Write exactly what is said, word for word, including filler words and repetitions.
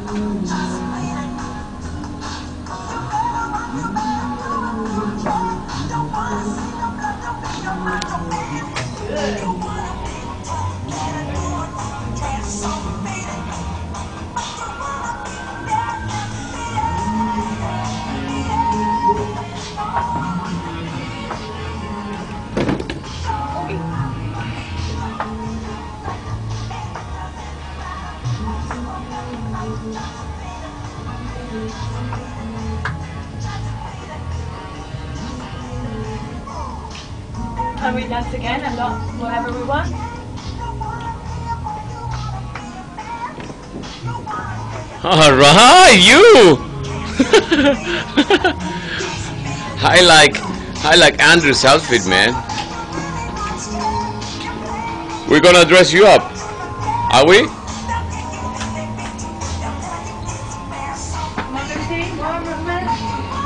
Can we dance again and not whatever we want? Alright, you! I like I like Andrew's outfit, man. We're gonna dress you up, are we? Come on, Lucy, more movement.